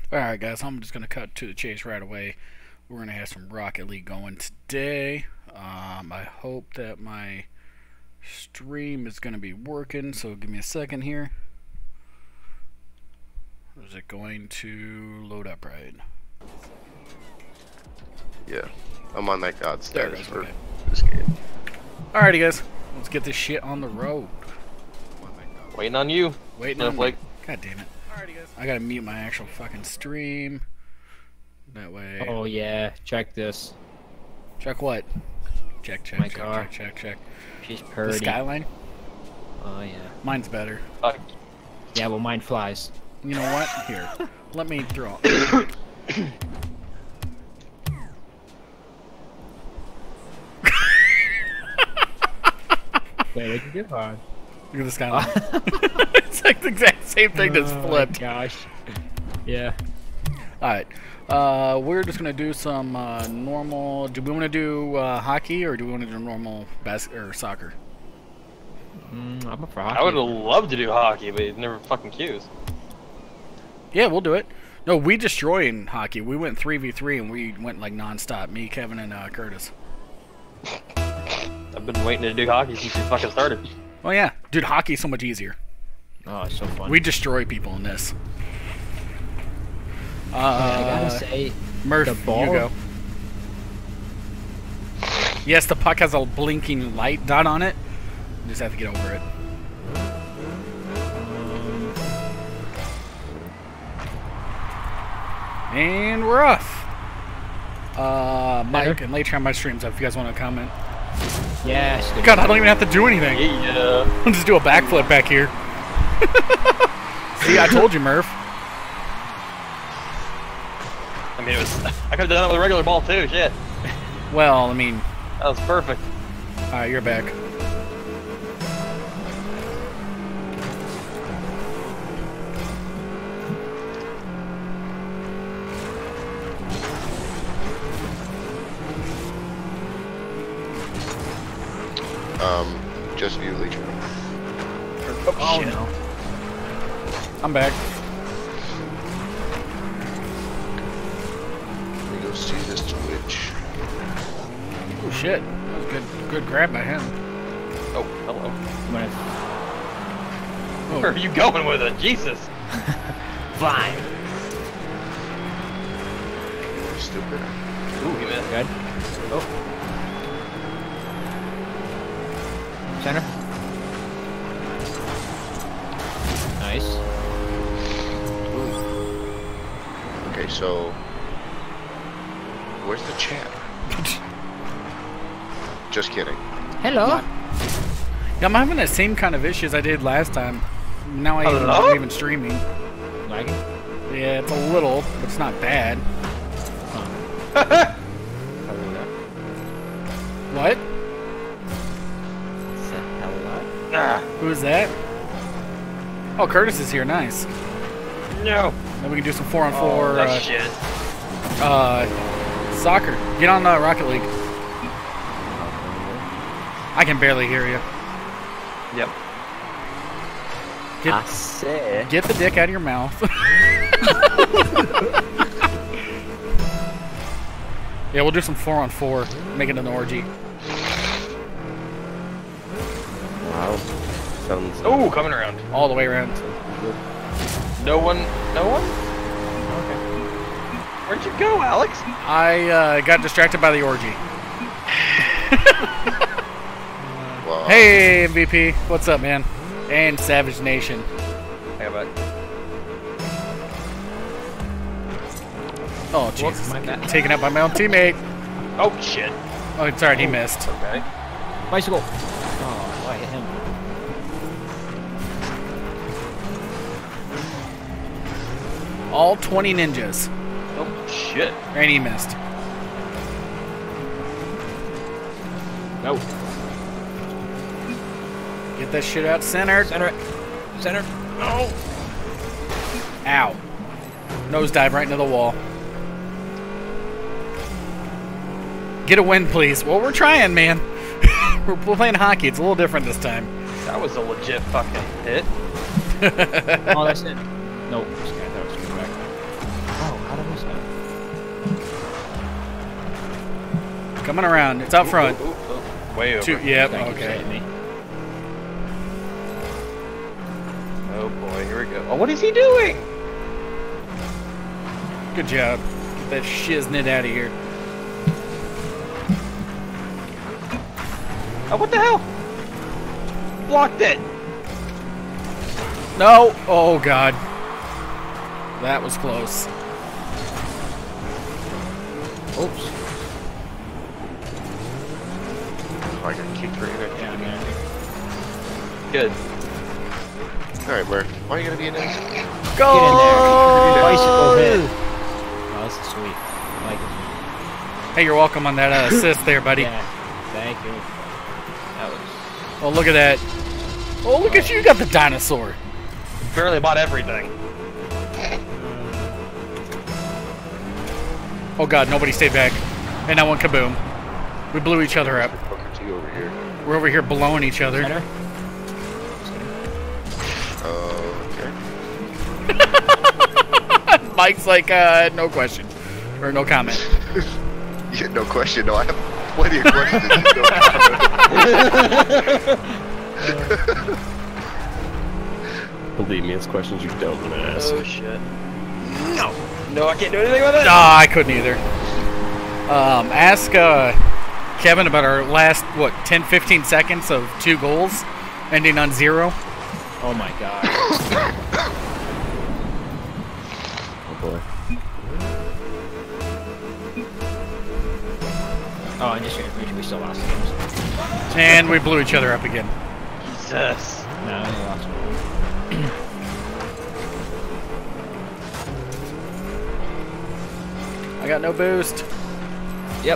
Alright guys, I'm just going to cut to the chase right away. We're going to have some Rocket League going today. I hope that my stream is going to be working, so give me a second here. Is it going to load up right? Yeah, I'm on that god status for okay. this game. Alrighty guys, let's get this shit on the road. Waiting on you. Waiting on me. God damn it. Alrighty guys. I gotta mute my actual fucking stream. That way. Oh yeah, check this. Check what? Check, My car. check. She's The purty. Skyline? Oh yeah. Mine's better. Yeah, well mine flies. You know what? Here. Let me throw. Wait, what you do? On? Look at the Skyline. It's like the exact same thing that's flipped. Oh my gosh. Yeah. Alright. We're just gonna do some normal. Do we want to do hockey or do we want to do normal or soccer? I'm up for hockey. I would have loved to do hockey, but it never fucking cues. Yeah, we'll do it. No, we destroy in hockey. We went 3v3 and we went like non-stop. Me, Kevin, and Curtis. I've been waiting to do hockey since you fucking started. Oh yeah, dude, hockey's so much easier. Oh, it's so fun. We destroy people in this. I gotta say, Murph, the ball. you go. Yes, the puck has a blinking light dot on it. You just have to get over it. And we're off. Mike, and later on my streams, if you guys want to comment. Yes. God, I don't even have to do anything. Yeah. I'll just do a backflip back here. See, I told you, Murph. I mean, I could have done it with a regular ball too. Shit. Well, I mean, That was perfect. alright, you're back. Just view Legion. Oh, shit. no. I'm back. Let me go see this Twitch. Oh shit, that was good grab by him. Oh, hello. I'm gonna Where are you going with it? Jesus. fly. Stupid. Ooh, he missed. Good. Oh. Center. Nice. Okay, so where's the chat? Just kidding. Hello. Yeah, I'm having the same kind of issues I did last time. Now I'm Hello? not even streaming. Lagging. Yeah, it's a little, but it's not bad. What? Nah. Who's that? Oh, Curtis is here. Nice. No. Then we can do some 4-on-4 Oh, that shit. soccer. Get on Rocket League. I can barely hear you. Yep. Get the dick out of your mouth. Yeah, we'll do some 4-on-4. Make it an orgy. Wow. Sounds. Oh, coming around. All the way around. No one. No one. Okay. Where'd you go, Alex? I got distracted by the orgy. Well, Hey, MVP. What's up, man? And Savage Nation. Hey, bud. Oh, Jesus. my bad. Taken out by my own teammate. Oh shit. Oh, it's alright. He missed. Okay. Bicycle. Oh, I hit him. All 20 ninjas. Oh shit. And he missed. No. Get that shit out centered. Center it. Center. No. Ow. Nosedive right into the wall. Get a win, please. Well, we're trying, man. We're playing hockey. It's a little different this time. That was a legit fucking hit. Oh, that's it. Nope. This guy thought it was coming back. Oh, how did I miss that? Coming around. It's out front. Ooh. Way over. Yep, Thank you for okay. saving me. Oh boy, here we go. Oh, what is he doing? Good job. Get that shiznit out of here. Oh, what the hell? Blocked it. No! Oh, God. That was close. Oops. Oh, I got kicked right in there. Yeah, man. Good. Alright, Murph. Why are you gonna be in there? Go! Get in there. Bicycle hit. Oh, this is sweet. I like this Hey, you're welcome on that assist there, buddy. one. Yeah, thank you. That was... Oh, look at that. Oh, look at you. You got the dinosaur. Barely bought everything. Oh, God. Nobody stayed back. And that one kaboom. We blew each other up. Booker T over here. We're over here blowing each other. Better? Okay. Mike's like, no question. Or no comment. Yeah, no question. No, I have plenty of questions. No Believe me, it's questions you don't want to ask. Oh shit. No. No, I can't do anything with it. Ah, I couldn't either. Ask Kevin about our last, 10-15 seconds of 2 goals, ending on 0. Oh my god. Oh boy. Oh, and just we still lost the games. And we blew each other up again. Jesus. No, we lost one. I got no boost. Yep.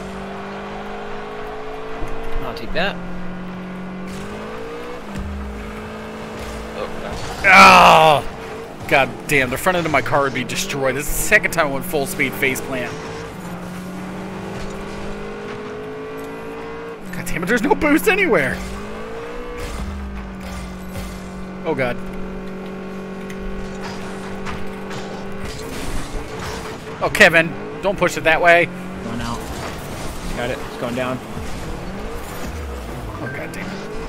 I'll take that. Oh god. Oh! God damn, the front end of my car would be destroyed. This is the second time I went full speed face plant. God damn it, there's no boost anywhere. Oh god. Oh, Kevin, don't push it that way. Going out. Got it. It's going down. Oh god damn it.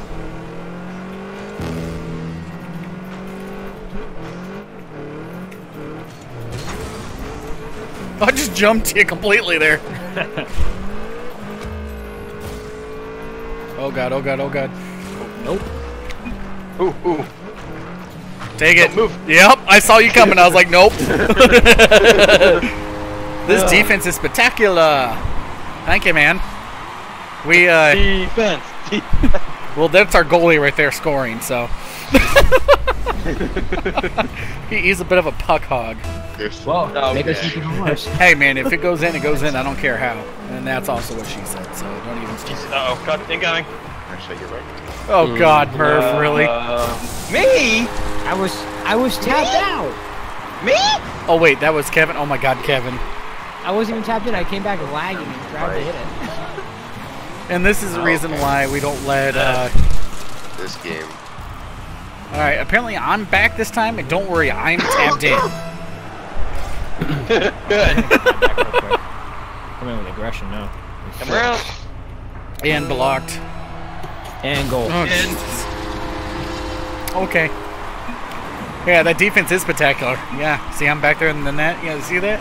I just jumped you completely there. Oh god, oh god, oh god. Nope. Ooh. Take it. Don't move. Yep, I saw you coming. I was like, nope. This defense is spectacular. Thank you, man. We, Defense. well, that's our goalie right there scoring, so. He's a bit of a puck hog. There's Well, Oh, make us okay. even worse. Hey, man, if it goes in, it goes in. I don't care how. And that's also what she said, so don't even start. Oh, cut. Incoming. actually, you're right. Oh, God, Murph, really? Me? I was tapped out. Me? Oh, wait, that was Kevin? Oh, my God, Kevin. I wasn't even tapped in. I came back lagging and tried to hit it. And this is the reason why we don't let, This game. Alright, apparently I'm back this time, and don't worry, I'm tapped in. Good. Come in with aggression now. Come around. And blocked. And goal. Oh, Jesus. Okay. Yeah, that defense is spectacular. Yeah, see, I'm back there in the net. Yeah, see that?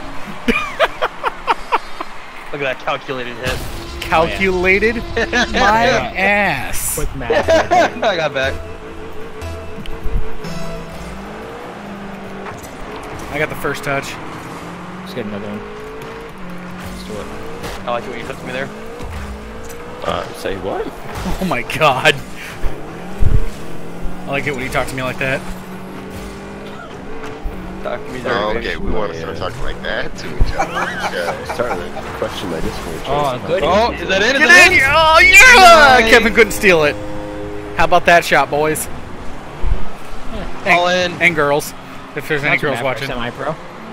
Look at that calculated hit. Calculated my ass. Quick math. I got back. I got the first touch. Let's get another one. Let's do it. I like it when you touch me there. Say what? Oh my god. I like it when you talk to me like that. Talk to me there. Oh, baby. okay, we want to start talking like that to each other. Okay. Starting to question my discord. Oh, good. Oh, is that it? Is Get that in it? here! Oh, yeah! Nice. Kevin couldn't steal it. How about that shot, boys? All in. And girls, if there's any girls watching. Semi-pro.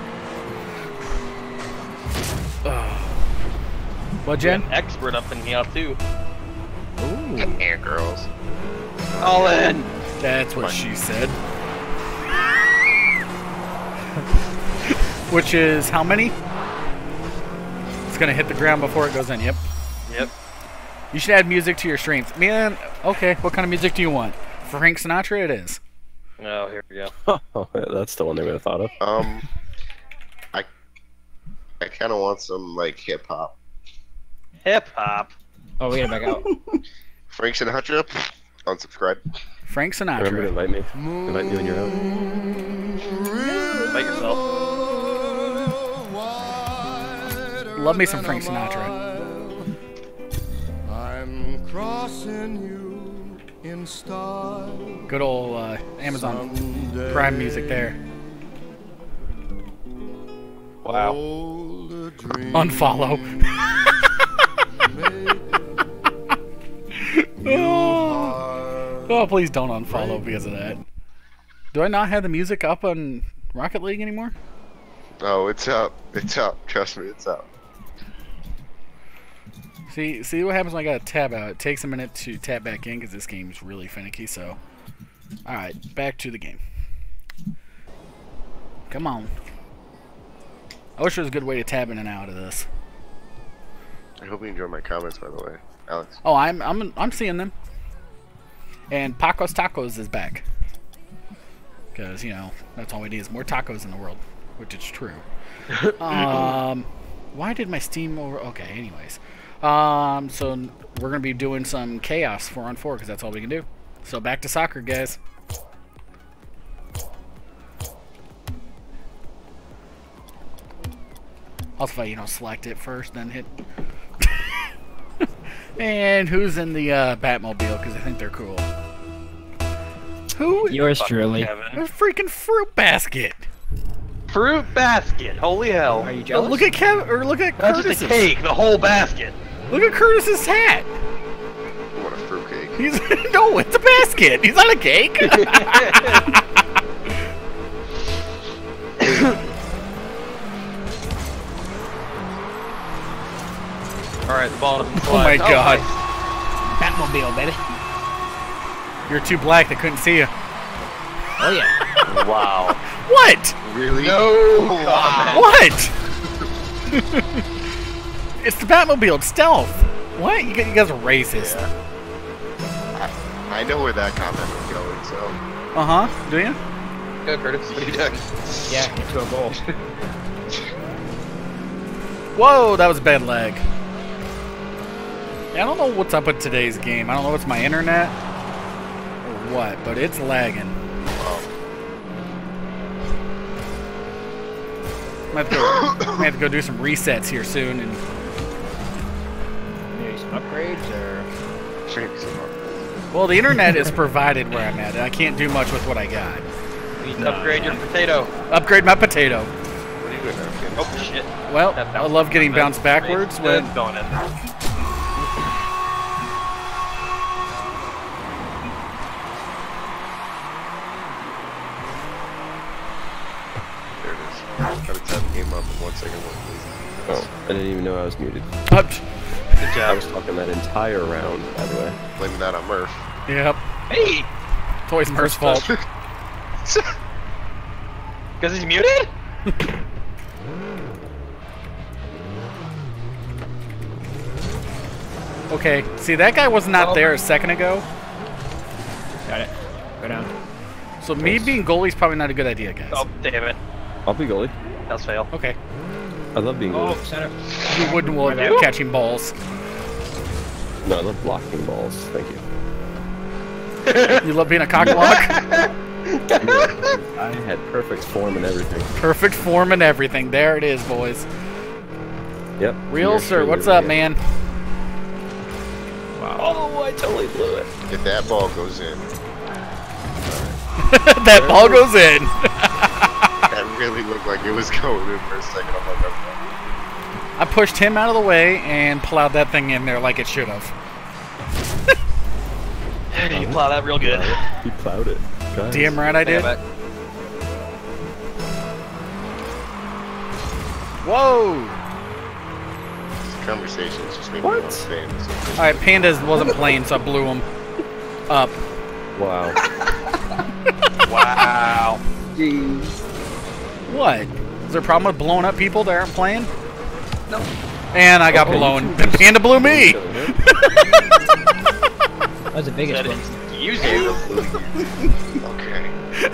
What, Jen? An expert up in here too. Ooh. Yeah, girls. All in. That's what she said. Which is how many? It's gonna hit the ground before it goes in. Yep. Yep. You should add music to your streams, man. Okay, what kind of music do you want? Frank Sinatra, it is. Oh, here we go. Oh, yeah, that's the one they would have thought of. I kind of want some like hip hop. Hip hop. Oh, we gotta back out. Frank Sinatra, unsubscribe. Frank Remember to Sinatra. invite me. Invite you on your own. Make yourself. Love me some Frank Sinatra. I'm crossing you in style. Good old Amazon Prime music there. Wow. Unfollow. Oh, please don't unfollow because of that. Do I not have the music up on Rocket League anymore? Oh, it's up. It's up. Trust me, it's up. See what happens when I got to tab out. It takes a minute to tab back in because this game is really finicky. So, all right, back to the game. Come on. I wish there was a good way to tab in and out of this. I hope you enjoy my comments, by the way, Alex. Oh, I'm seeing them. And Paco's Tacos is back. Because, you know, that's all we need is more tacos in the world. Which is true. Why did my Steam over... Okay, anyways. So we're going to be doing some chaos 4-on-4 because that's all we can do. So back to soccer, guys. Also, if I, you know, select it first, then hit... And who's in the Batmobile? Because I think they're cool. Who? Yours truly. A Kevin. freaking fruit basket. Fruit basket. Holy hell. Are you Oh, jealous? look at Kevin, or look at That's Curtis's. just a cake. The whole basket. Look at Curtis's hat. What a fruitcake. He's no, it's a basket. He's not a cake. All right, the ball doesn't Oh my slide. God. Batmobile, baby. You're too black. They couldn't see you. Oh yeah. Wow. What? Really? No comment. What? It's the Batmobile. It's stealth. What? You guys are racist. I know where that comment was going, so. Uh huh. Do you? Go, Curtis. What are you doing? Yeah, into a goal. Whoa, that was a bad lag. Yeah, I don't know what's up with today's game. I don't know if it's my internet or what, but it's lagging. Might have to go do some resets here soon. And Maybe some upgrades or. well, the internet is provided where I'm at. And I can't do much with what I got. Upgrade your potato. Upgrade my potato. What are you doing now, kid? Oh shit. Well, That I bounced love getting off bounced that backwards space. when. That's going in. There it is. Gotta tap the game up in 1 second, please. Oh, I didn't even know I was muted. Up. Good I job. was talking that entire round, by the way. Blaming that on Murph. Yep. Hey! It's always Murph's fault. Because he's muted? Okay, see, that guy was not there a second ago. Got it. Go down. So me being goalie's probably not a good idea, guys. Oh, damn it. I'll be goalie. That's fail. Okay. I love being Oh, goalie. center. You wouldn't will You? catching balls. No, I love blocking balls. Thank you. You love being a cockblock? I had perfect form and everything. Perfect form and everything. There it is, boys. Yep. Real You're sir, truly what's up, right. man? Oh, I totally blew it. If that ball goes in, That ball goes in. that really looked like it was going in for a second. I'm like, okay. I pushed him out of the way and plowed that thing in there like it should have. You plow that real good. He plowed it. Guys. Damn right I did. Damn it. Whoa! This conversation's just made me want to stay in this. Alright, Pandas wasn't playing, so I blew him up. Wow. Wow. What? Is there a problem with blowing up people that aren't playing? No. And I got blown. The panda blew me! That was the biggest That one. is you. Okay.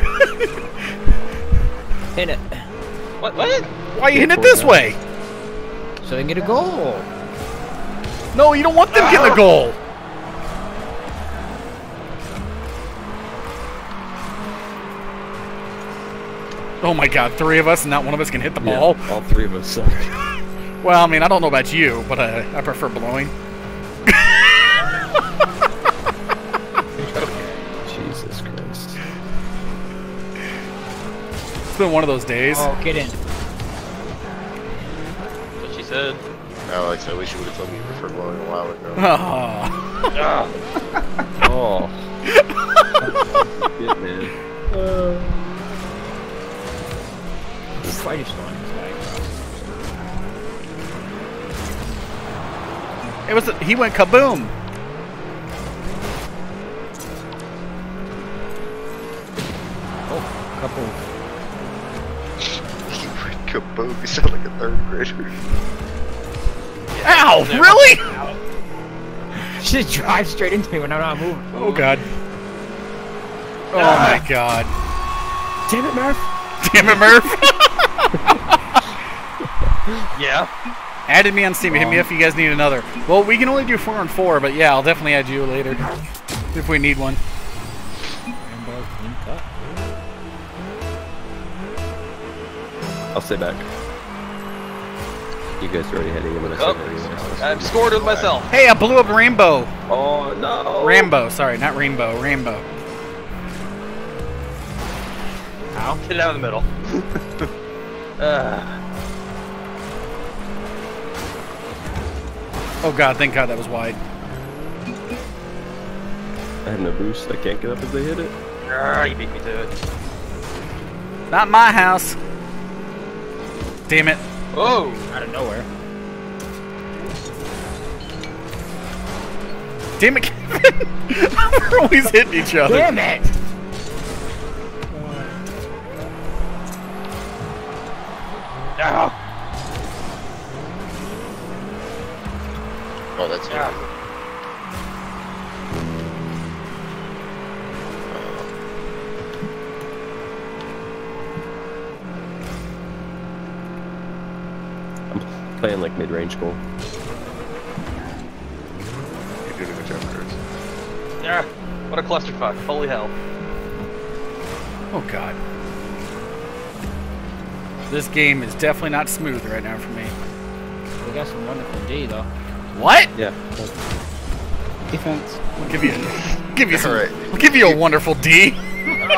Hit it. What? Why are you hitting it this way? So they can get a goal. No, you don't want them getting a goal. Oh my god, 3 of us and not one of us can hit the ball? Yeah, all 3 of us suck. Well, I mean, I don't know about you, but I prefer blowing. Jesus Christ. It's been one of those days. Oh, get in. That's what she said. Alex, I wish you would have told me you prefer blowing a while ago. Ah. Oh. Shit, man. The fight is going. It was. He went kaboom. Oh, couple. You went kaboom. You sound like a 3rd grader. Ow! Really? She just drives straight into me when I'm not moving. Oh god. Oh my god. Damn it, Murph. Damn it, Murph. Yeah. Added me on Steam. Hit me up if you guys need another. Well, we can only do 4 on 4, but yeah, I'll definitely add you later if we need one. I'll stay back. You guys are already heading in when I Oh, said I've scored with myself. Hey, I blew up Rainbow. Oh no! Rambo, sorry, not Rainbow. Rainbow. Ow. Get it out of the middle. Oh god, thank god that was wide. I have no boost. I can't get up as they hit it. You beat me to it. Not my house. Damn it. Whoa. Out of nowhere. Damn it, Kevin. We're always hitting each other. Damn it! Ow. Oh, that's Yeah. I'm playing like mid-range goal. You're doing a good job, Chris. Yeah. What a clusterfuck. Holy hell. Oh god. This game is definitely not smooth right now for me. We got some wonderful D though. What? Yeah. Defense. I'll give you some. Alright. I'll give you a wonderful D. Oh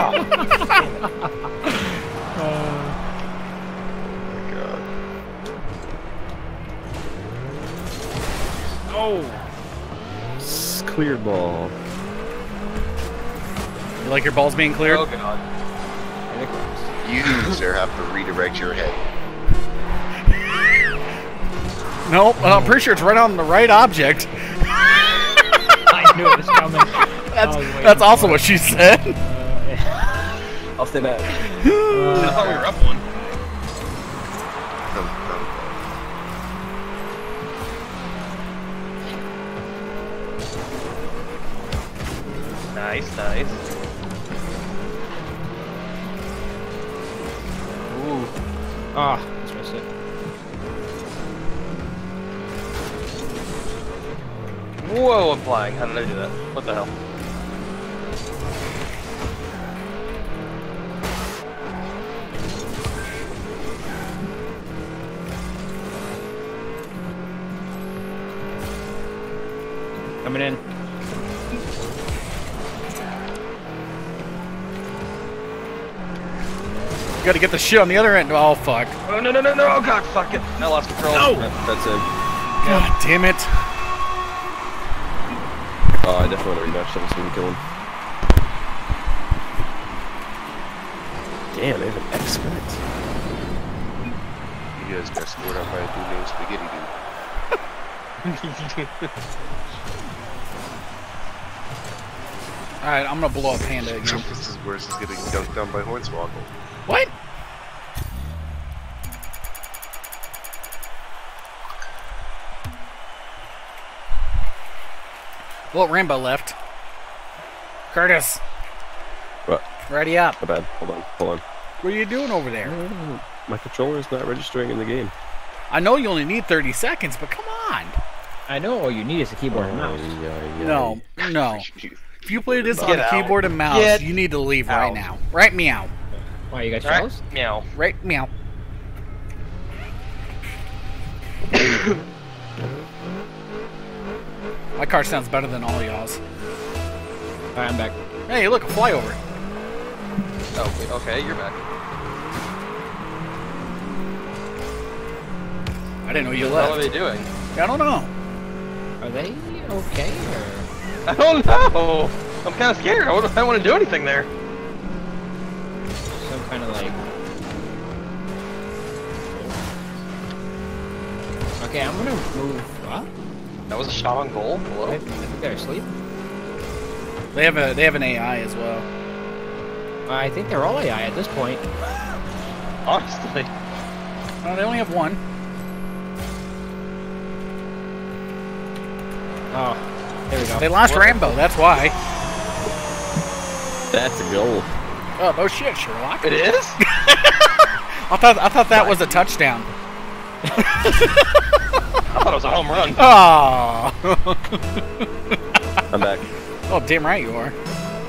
my god. Oh! Cleared ball. You like your balls being cleared? Oh god. You, sir, have to redirect your head. Nope, I'm pretty sure it's right on the right object. I knew it was coming. That's also what she said. I'll stay back. I thought we were up one. Nice, nice. Ooh. Ah, just missed it. Whoa, I'm flying. How did I do that? What the hell? Coming in. You gotta get the shit on the other end. Oh, fuck. Oh, no, no, no, no. Oh, god, fuck it. I lost control. No! That's it. God damn it. Oh, I definitely want to rematch. I'm just gonna kill him. Damn, they have an expert. You guys got scored on by a dude named Spaghetti Dude. Alright, I'm gonna blow up Panda again. This is worse. Is getting dunked on by Hornswoggle. What? Well, Rambo left. Curtis, What? ready up. My bad. Hold on. What are you doing over there? My controller is not registering in the game. I know you only need 30 seconds, but come on. I know all you need is a keyboard and mouse. No. If you play this on Get a out. keyboard and mouse, Get you need to leave right out. now. Right meow. Why, you got Right? shells? Meow. Right meow. My car sounds better than all y'all's. Alright, I'm back. Hey, look, a flyover. Oh, wait, okay, you're back. I didn't know you What are left. they doing? I don't know. Are they okay, or...? I don't know. I'm kind of scared. I don't want to do anything there. Some kind of like... Okay, I'm gonna move... What? That was a shot on goal. I Hello. think they're asleep. They have an AI as well. I think they're all AI at this point. Honestly. Oh, they only have one. Oh, there we go. They lost What? Rambo, that's why. That's a goal. Oh, no shit, Sherlock. It is? I thought that was a touchdown. I thought it was a home run. Oh. I'm back. Oh, damn right you are.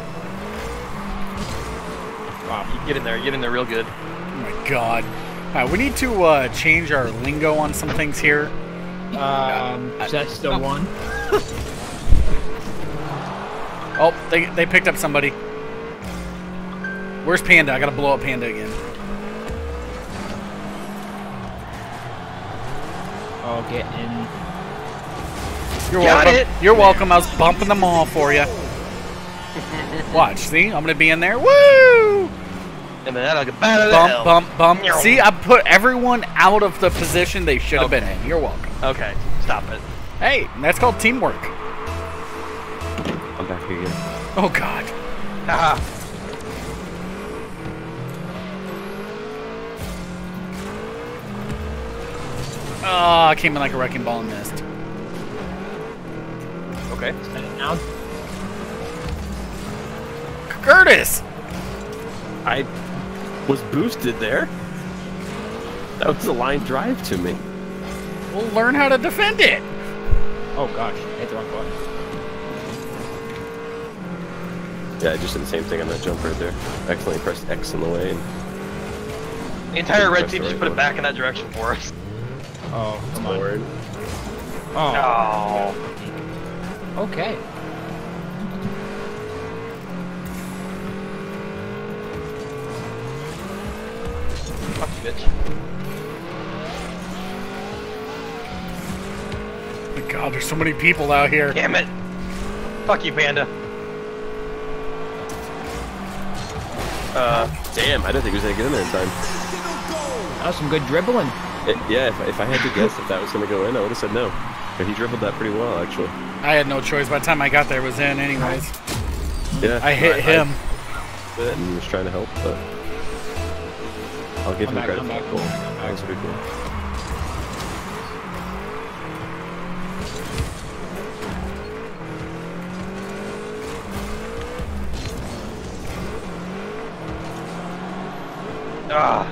Wow, you get in there real good. Oh my god. Alright, we need to change our lingo on some things here. Is that still one? Oh, they picked up somebody. Where's Panda? I gotta blow up Panda again. Oh, get in. You're Got welcome. it. You're welcome. I was bumping them all for you. Watch, see? I'm gonna be in there. Woo! And then I'll get battered. Bump, bump, bump. Meow. See, I put everyone out of the position they should have been in. You're welcome. Okay, stop it. Hey, that's called teamwork. I'm back again. Oh god. Haha. Oh, I came in like a wrecking ball and missed. Okay. Set it down. Curtis! I was boosted there. That was a line drive to me. We'll learn how to defend it. Oh gosh, I hit the wrong button. Yeah, I just did the same thing on that jump right there. Accidentally pressed X in the way. And The entire red Press team the just right put it one. back in that direction for us. Oh, come on. forward. Oh, Oh. okay. Fuck you, bitch. Oh my god, there's so many people out here. Damn it. Fuck you, Panda. Damn, I didn't think he was gonna get in there in time. That was some good dribbling. Yeah, if I had to guess if that was gonna go in, I would have said no. But he dribbled that pretty well, actually. I had no choice. By the time I got there, it was in anyways. Yeah, I hit him. I and he was trying to help, but I'll give I'm him back, credit. I'm back. Cool. I'm back. That was pretty cool. Ah.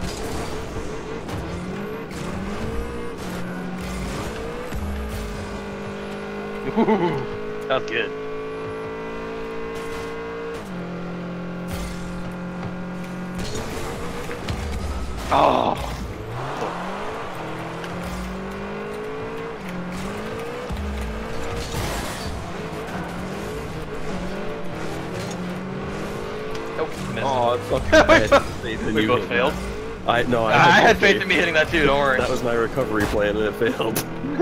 Ooh, that's good. Oh. Nope, missed. Oh, fuck. I had faith in We you both hitting failed. that. I I had both faith in me hitting that too, don't worry. That was my recovery plan, and it failed.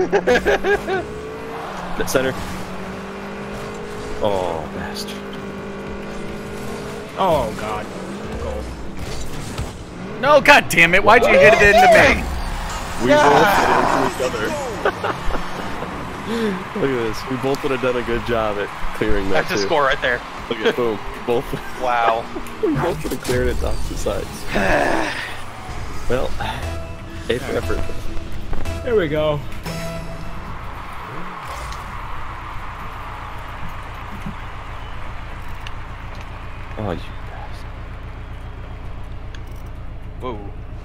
The center. Oh, bastard. Oh god. Goal. No, god damn it. Why'd you hit it into me? We both hit into each other. Look at this. We both would have done a good job at clearing that, That's the too. score right there. Look at boom. Both. Wow. We both would have cleared it off the sides. Well, A for effort. There we go. Oh, you bastard. Whoa.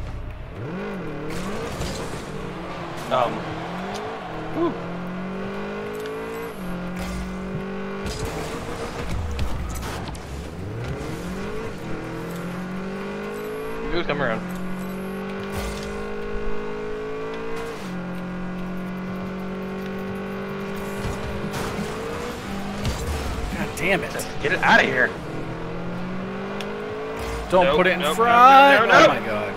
Woo. Who's coming around? God damn it. Get it out of here. Don't Nope, put it in nope, front. nope, nope, Oh nope. my god.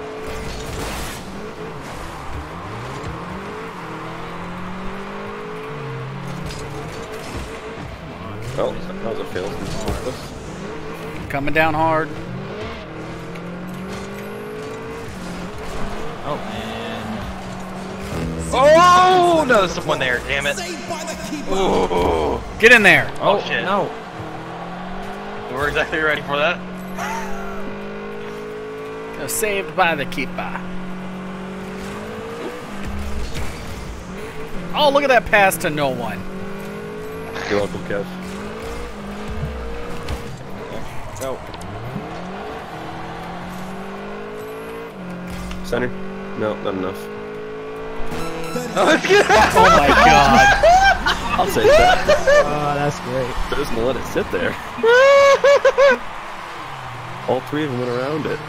Oh, that was a fail. Coming down hard. Oh man. Oh no, there's someone there. Damn it. Ooh. Get in there. Oh shit. No. We're exactly ready for that. Saved by the keeper. Oh, look at that pass to no one. You're welcome, Kev. Go. Center? No, not enough. Oh my god. I'll take that. Oh, that's great. Just gonna let it sit there. All three of them went around it.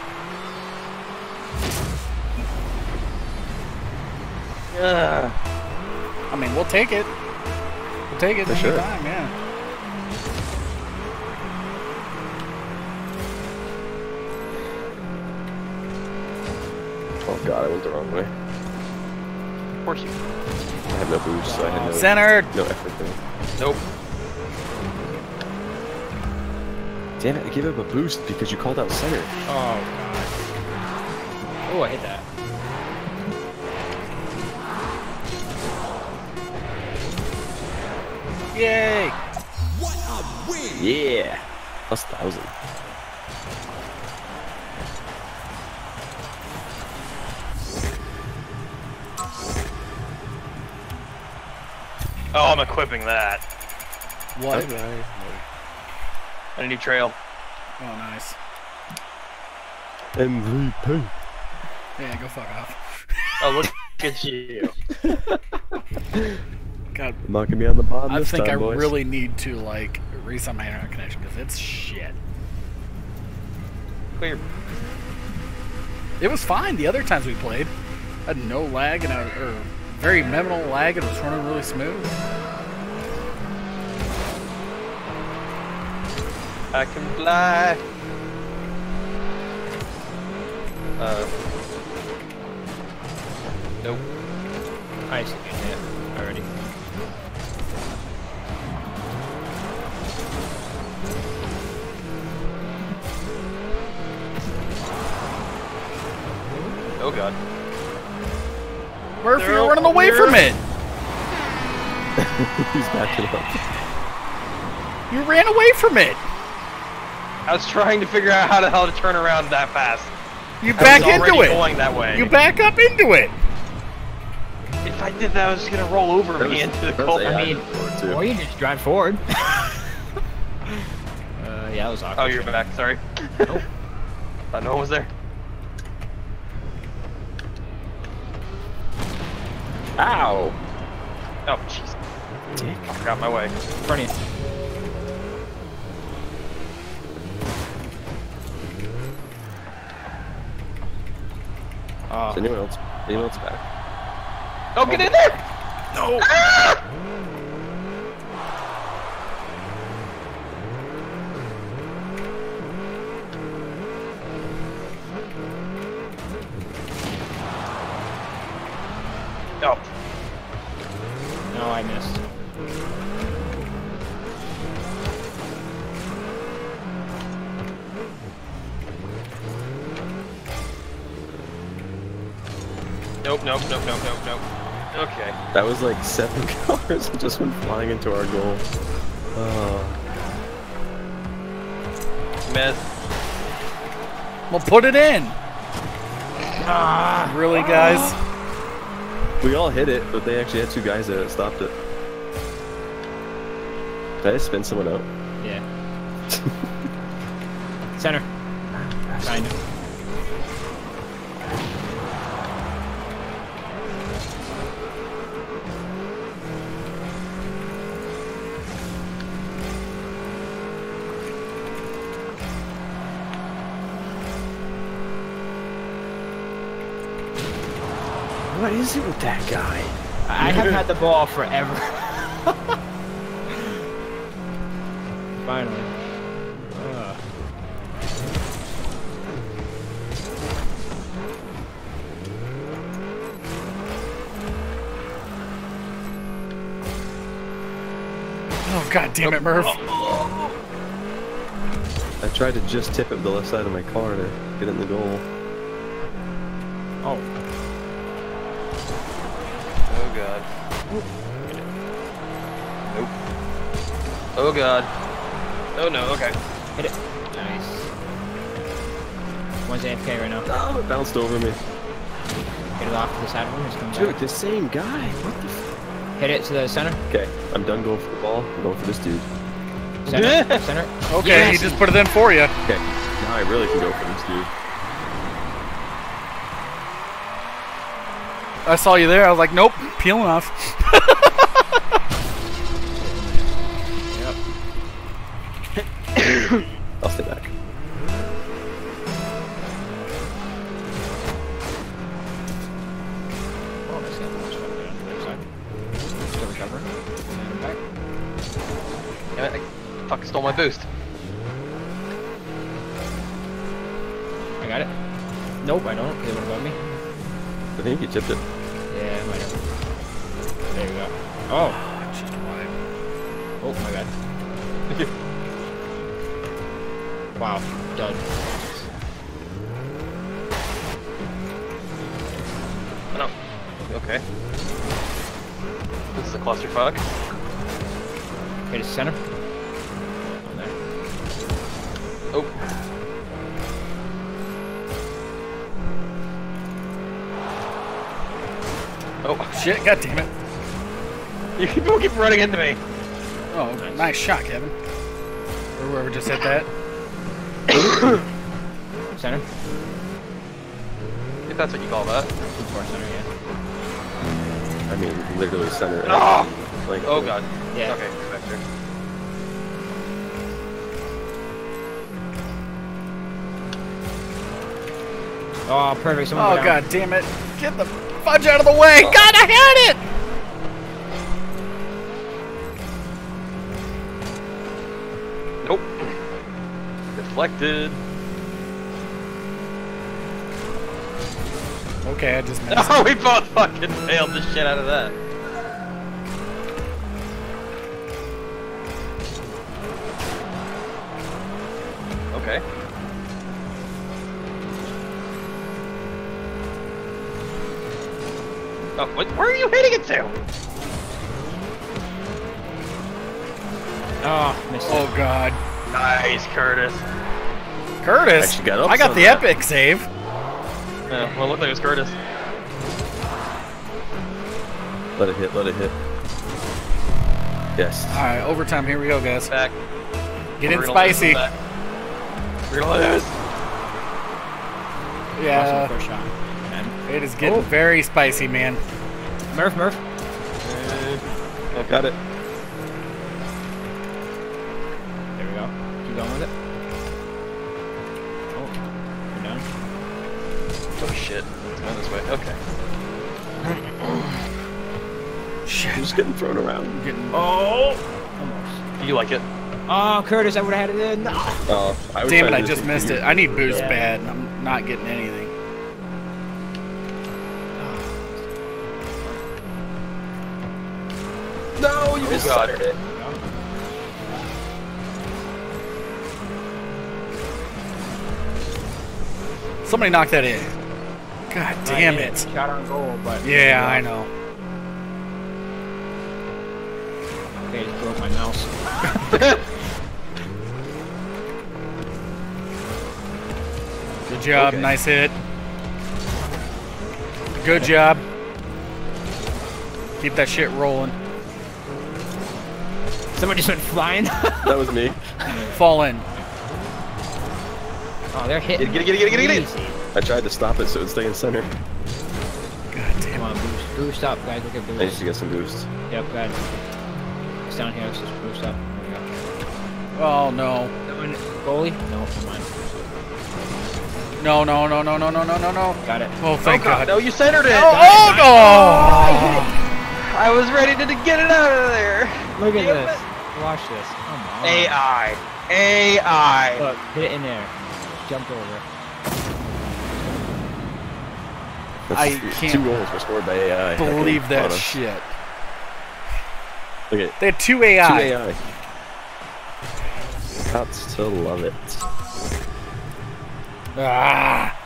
I mean, we'll take it. We'll take it For any sure. time, yeah. Oh god, I went the wrong way. Of course you. I had no boost, so I had Centered. no effort there. Nope. Damn it, I gave up a boost because you called out center. Oh god. Oh, I hit that. Yay. Yeah! Plus 1,000. Oh, I'm equipping that. What? I need trail. Oh, nice. MVP. Yeah, go fuck off. Oh, look at you. God, Knocking me on the bottom I this think time, I boys. really need to, like, reset my internet connection because it's shit. Clear. It was fine the other times we played. I had no lag and or very minimal lag and it was running really smooth. I can fly. Nope. I used to get hit already. Oh god. Murphy, They're you're all running away here. from it! He's backing up. You ran away from it! I was trying to figure out how the hell to turn around that fast. You I back was into already it! going that way. You back up into it! If I did that, I was just gonna roll over That me was- into the that was cold. AI I mean, before, too. or you just drive forward. Yeah, that was awkward. Oh, you're back. Sorry. Nope. I know one was there. Ow! Oh, jeez. Dick. I forgot my way. In front of you. Oh, Is anyone else back? Oh, get in there! No! Oh, no, I missed. nope, nope, nope, nope, nope, nope. Okay. That was like 7 cars that just went flying into our goal. Miss. Well, put it in! Really, guys? We all hit it, but they actually had 2 guys that stopped it. Did I just spin someone out? Yeah. Center. Kind of. What is it with that guy? I have had the ball forever. Finally. Oh god damn it, Murph. I tried to just tip it with the left side of my car to get in the goal. Oh. Oh god. Nope. Oh god. Oh no, okay. Hit it. Nice. One's AFK right now. Oh, it bounced over me. Hit it off to the side of him. He's coming Dude, back. the same guy. What the f? Hit it to the center. Okay, I'm done going for the ball. I'm going for this dude. Center. Center. Okay, Yes. he just put it in for you. Okay, now I really can go for this dude. I saw you there. I was like, nope, peeling off. I'll stay back. Oh, that's got much on the other side. Still recover. And back. Damn it, I fucking stole my boost. I got it. Nope, I don't. They would have got me. I think you tipped it. Yeah, I might have. There we go. Oh. Just wide. Oh, my bad. Wow. Done. Oh no. Okay. This is a clusterfuck. Hit his center. On there. Oh. Oh. Shit, god damn it. You people keep running into me. Oh, nice shot, Kevin. Or whoever just hit that. Center. If that's what you call that. 2-4 center, yeah. I mean, literally center. Ah! Like, Oh god. Yeah. Okay, go back there. Oh, perfect. Someone Oh go down. god damn it. Get the fudge out of the way. God, I had it! Nope. Deflected. Okay, I just missed. Oh, we both fucking failed the shit out of that. Okay. Oh, what? Where are you hitting it to? Oh, missed it. Oh god. Nice, Curtis. Curtis! Actually got ups I got on the that. epic save. Yeah, well, it looked like it was Curtis. Let it hit, let it hit. Yes. Alright, overtime. Here we go, guys. Back. Get in We're gonna spicy. lose back. We're gonna lose. Awesome Yeah, first shot. And it is getting very spicy, man. Murph. Okay. Got it. There we go. Keep going with it. Oh, you're done. Oh shit. It's going this way. Okay. Shit. Just getting thrown around. Getting, Oh! Almost. You like it? Oh, Curtis, I would have had it in. No. I was damn it, trying I to just do missed you. it. I need boost Yeah. bad, and I'm not getting anything. No, you Oh just god. centered it. Somebody knock that in. God damn Not it. yet. Shot on goal, but. Yeah, I know. Okay, just broke my mouse. Good job, Okay. nice hit. Good job. Keep that shit rolling. Somebody just went flying. That was me. Fall in. Oh, they're hitting. Get it. Easy. I tried to stop it so it would stay in center. God damn Come on, boost. Boost up, guys. Look at I need boost. to get some boost. Yep, guys. It's down here. Let's just boost up. There we go. it. Oh no. Going goalie? No, come on. No, no, no, no, no, no, no, no, no. Got it. Oh, thank God. No, you centered it. Oh, no! I was ready to get it out of there. Look at Damn this. Watch this. Come on. AI. Look, hit it in there. Jumped over. I can't 2 goals were scored by AI. Believe that Auto. shit. Look at They had 2 AI. 2 AI. Got to love it. Ah.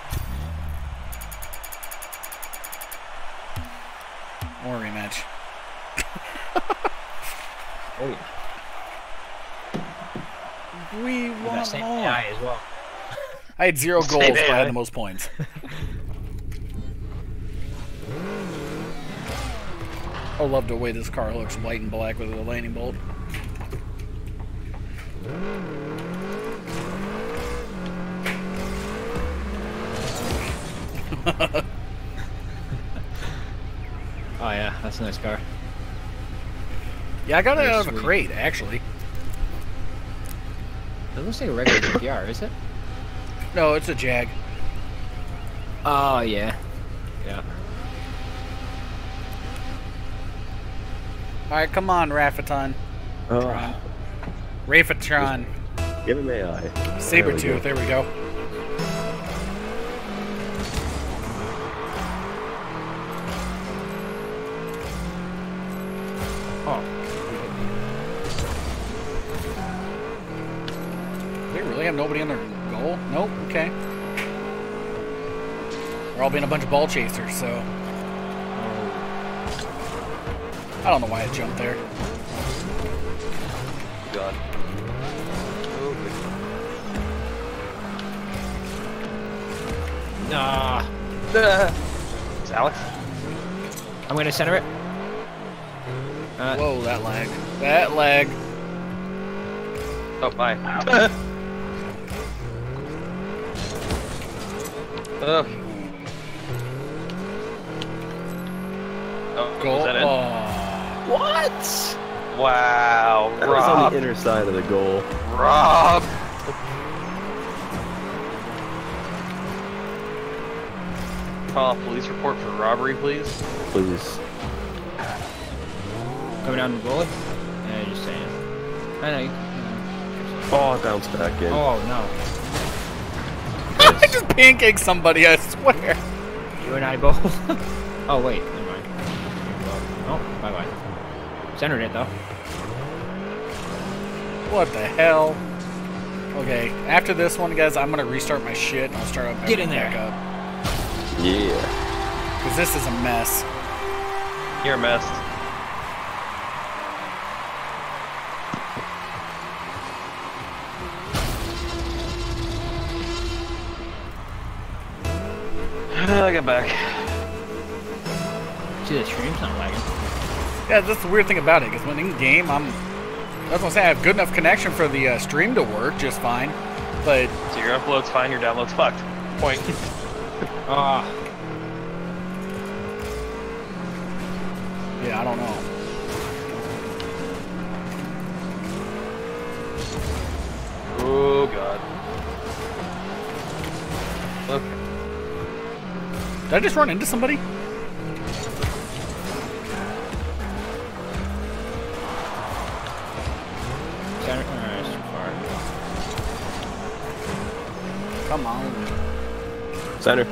More rematch. Oh, yeah. We That want same more. AI as well. I had 0 goals, Same but I AI. had the most points. I love the way this car looks white and black with a lightning bolt. Oh, yeah. That's a nice car. Yeah, I got it Very out of a sweet. crate, actually. It looks like a regular GPR, is it? No, it's a Jag. Oh, yeah. Yeah. Alright, come on, Raffaton. Oh, Rafatron. give him AI. Sabretooth, there we go. Oh. They really have nobody in their goal? Nope, okay. They're all being a bunch of ball chasers, so. I don't know why I jumped there. God. Nah. It's Alex. I'm gonna center it. Whoa, that lag. That lag. Oh, bye. Ugh. Oh, Goal. was that in? Oh. What? Wow, That was on Rob. the inner side of the goal. Rob. Call a police report for robbery, please. Please. Coming down the goalie? Yeah, just saying. I know you can. Oh, I bounced back in. Oh, no. I just pancaked somebody, I swear. You and I both. Oh, wait. Never mind. Oh, bye-bye. Centered it, though. What the hell? Okay, after this one, guys, I'm gonna restart my shit and I'll start up Get in everything there. back up. Yeah. Because this is a mess. You're messed. I got back. See, the stream's not lagging. Yeah, that's the weird thing about it, because when in game, that's what I'm saying, I have good enough connection for the stream to work just fine, but So your upload's fine, your download's fucked. Point. Ah. yeah, I don't know. Oh god. Look. Did I just run into somebody? Center. Alright, it's too far. Come on. Center.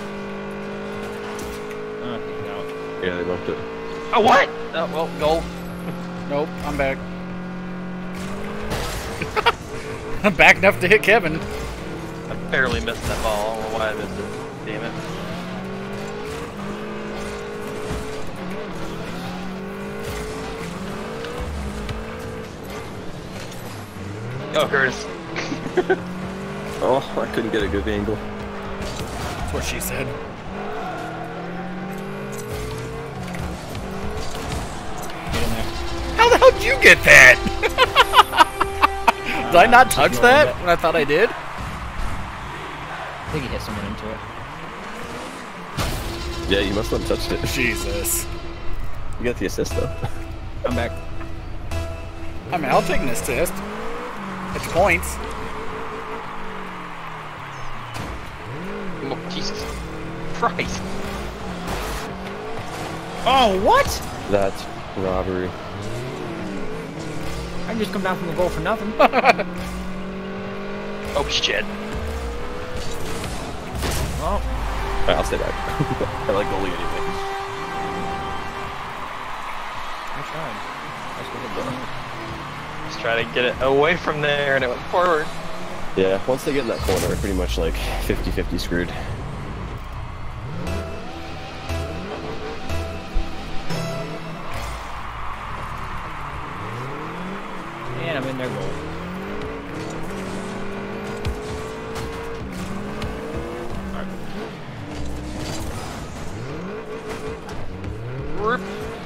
Okay, no. Yeah, they bumped it. Oh, what? Oh, well, goal. Nope, I'm back. I'm back enough to hit Kevin. I barely missed that ball. I don't know why I missed it. Damn it. Oh, Curtis. Oh, I couldn't get a good angle. That's what she said. Get in there. How the hell did you get that? Did I not touch that when I thought I did? I think he hit someone into it. Yeah, you must have touched it. Jesus. You got the assist though. I'm back. I mean, I'll take an assist. It's points. Oh, Jesus Christ. Oh, what? That's robbery. I just come down from the goal for nothing. Oh, shit. Well, Alright, I'll stay back. I like goalie anyway. I tried. That's what it did. Just trying to get it away from there and it went forward. Yeah, once they get in that corner, we're pretty much like 50-50 screwed. And I'm in their goal. Rip.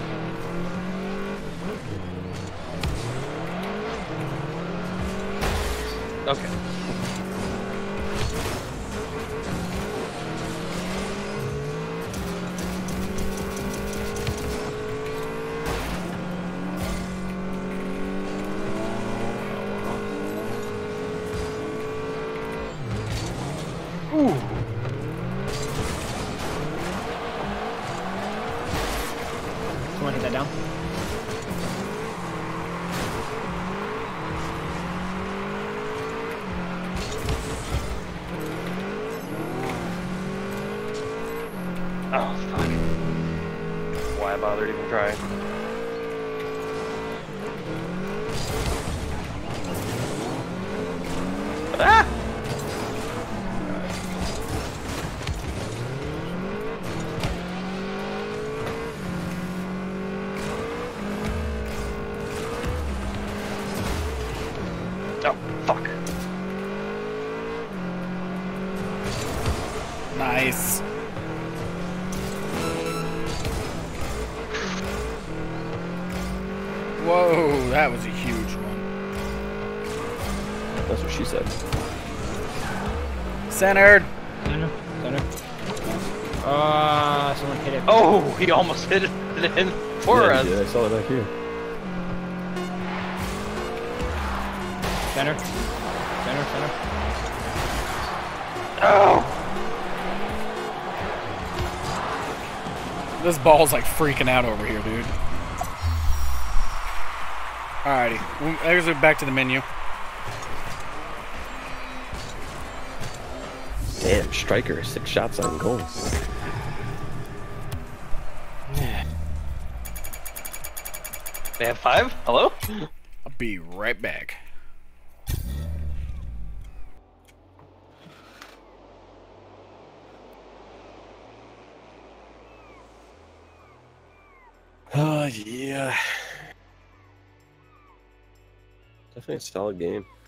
Okay. Ooh. Someone hit that down. Oh, fuck. Why I bothered even trying? Ah! Oh, fuck. Nice. Whoa, that was a huge one. That's what she said. Centered. Center. Someone hit it. Oh, he almost hit it in for Yeah, us. yeah, I saw it back here. Center. Oh! This ball's like freaking out over here, dude. Alrighty, there's it back to the menu. Damn, striker, 6 shots on goal. They have 5? Hello? I'll be right back. Oh, yeah. Definitely a solid game.